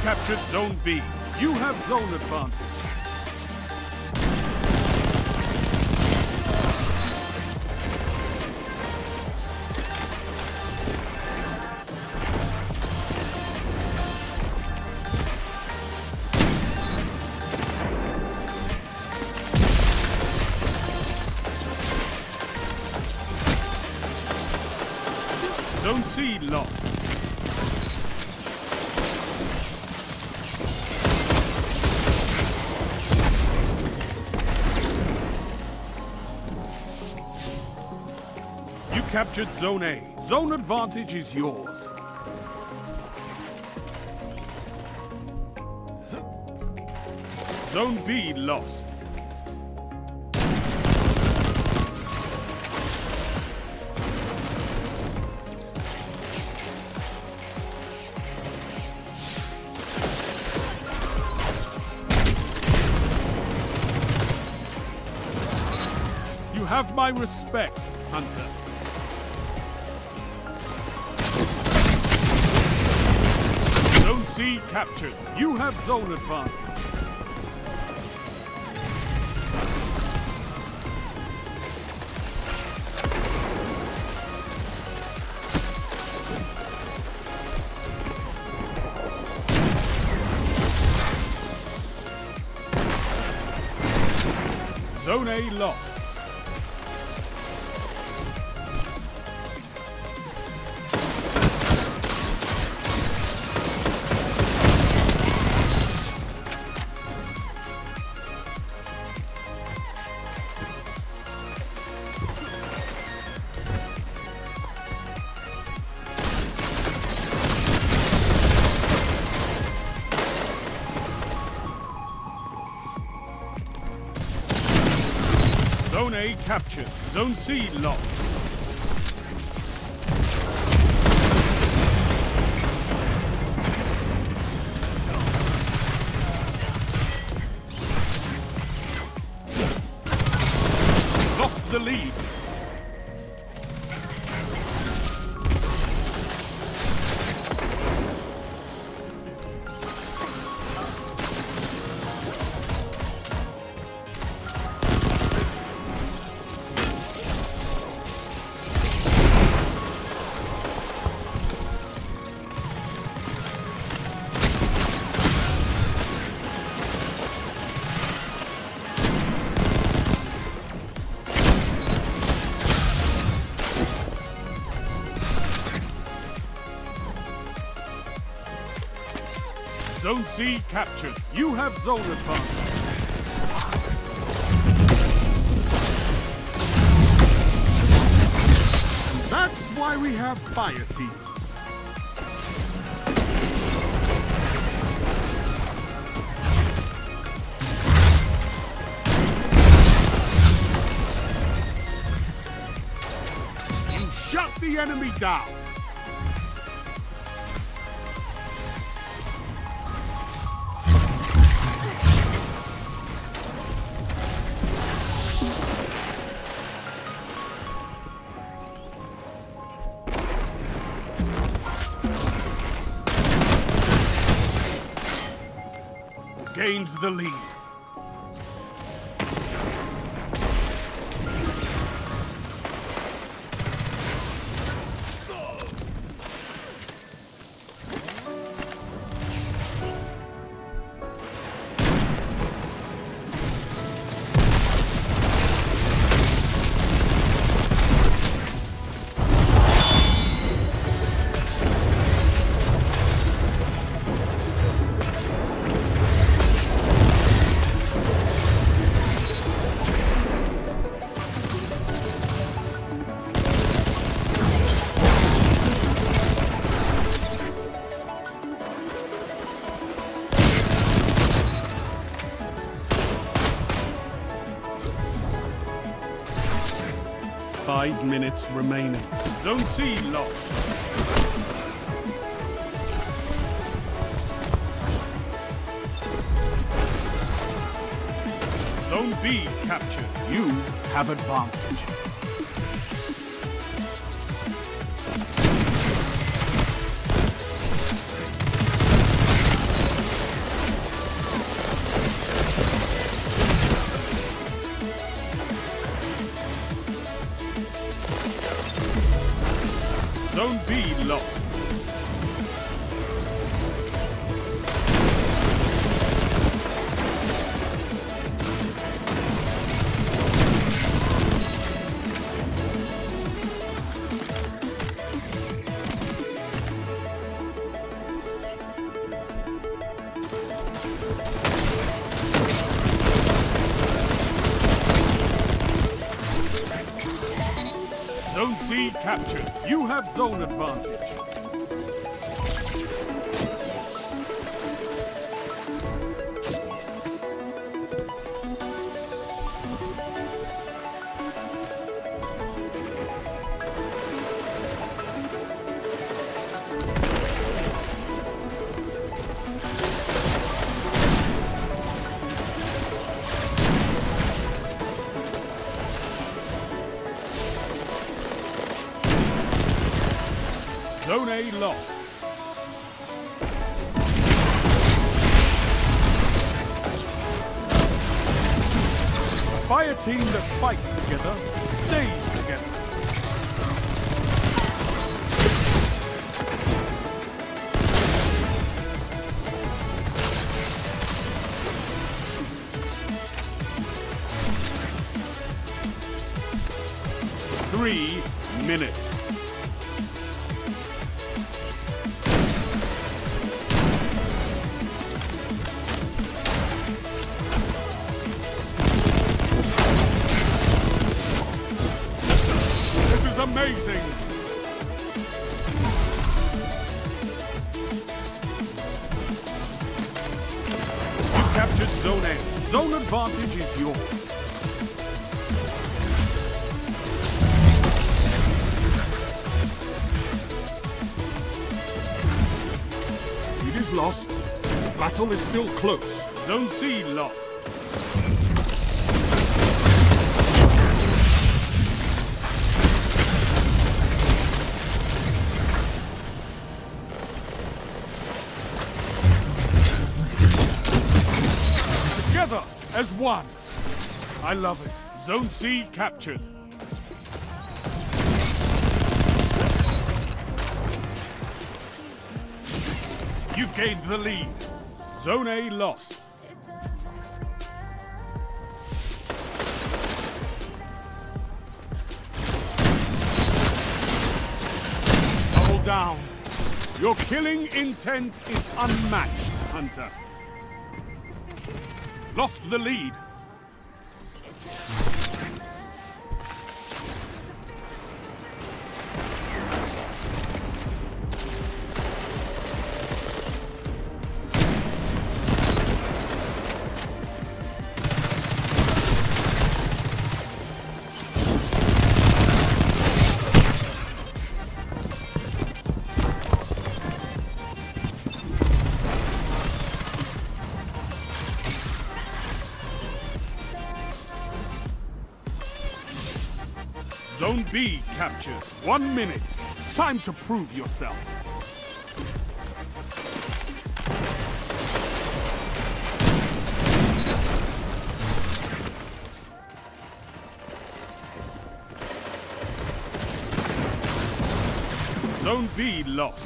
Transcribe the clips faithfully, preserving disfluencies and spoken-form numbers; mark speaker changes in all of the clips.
Speaker 1: captured Zone B. You have zone advantage. Zone C lost. You captured Zone A. Zone advantage is yours. Zone B lost. You have my respect, Hunter. Zone C captured. You have zone advantage. Zone A lost. Zone A captured. Zone C lost. Lost the lead. Zone C captured. You have zone advantage. And that's why we have fire teams. You shut the enemy down. Gains the lead. Five minutes remaining. Zone C lost. Zone B captured. You have advantage. Zone B lost. Zone C captured. You have zone advantage. Zone A lost. A fire team that fights together stays together. Three minutes. Amazing! You captured Zone A. Zone advantage is yours. It is lost. The battle is still close. Zone C lost. Together as one. I love it. Zone C captured. You gained the lead. Zone A lost. Double down. Your killing intent is unmatched, Hunter. Lost the lead. Zone B captured. One minute. Time to prove yourself. Zone B lost.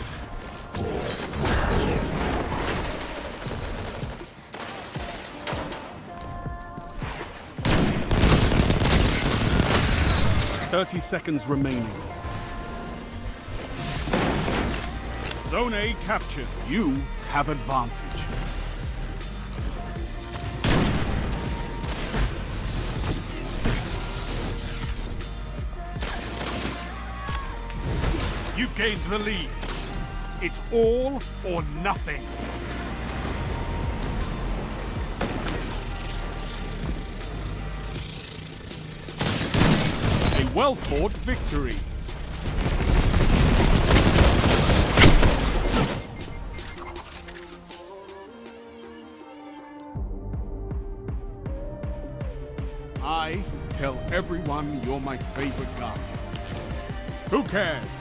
Speaker 1: Thirty seconds remaining. Zone A captured. You have advantage. You gained the lead. It's all or nothing. Well-fought victory. I tell everyone you're my favorite guy. Who cares?